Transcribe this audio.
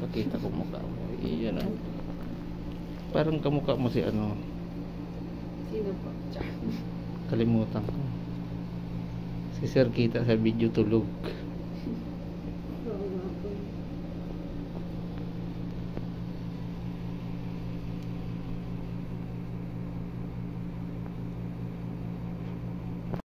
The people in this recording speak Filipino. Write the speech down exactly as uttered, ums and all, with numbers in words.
Pakita ko mukha mo. Iyan ah. Parang kamukha mo si ano. Sino po? Kalimutan ko. Si Sir kita sa video tulog.